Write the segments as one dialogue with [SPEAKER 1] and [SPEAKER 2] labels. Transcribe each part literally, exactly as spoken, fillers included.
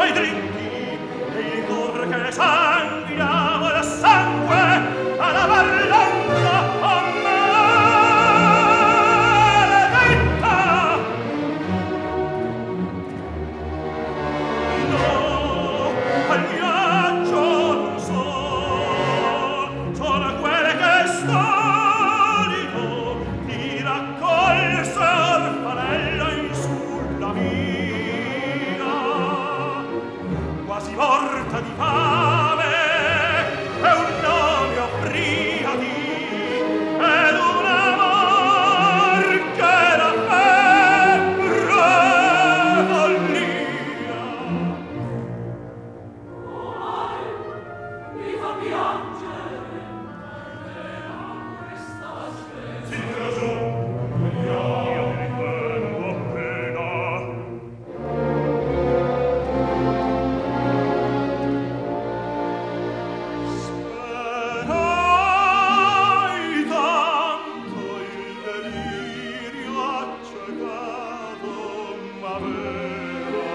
[SPEAKER 1] ai drinchi e il cor che sanguinava da sangue alla vallanza a maledetta. No, al viaggio non so, sono quelle che storico ti raccolse orfanella in sulla via, quasi morta di fame e un nome oppriati ed un amor che era febbre follia.
[SPEAKER 2] Mi fa piangere questa sfera.
[SPEAKER 1] Si tira su, io mi ritengo appena. Sperai tanto il delirio accecato m'aveva.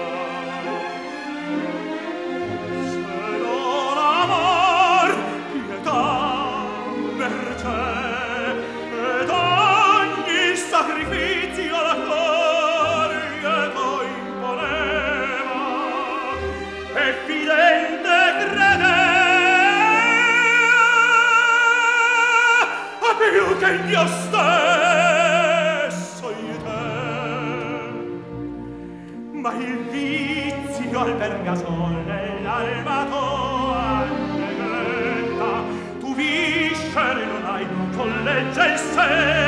[SPEAKER 1] Se non amor, pietà, mercé ed ogni sacrificio la corrieto imponeva, e fidente credea più che io stesso in te. Ma il vizio alberga sol nell'alma tua negretta, tu viscere non hai, con legge il sé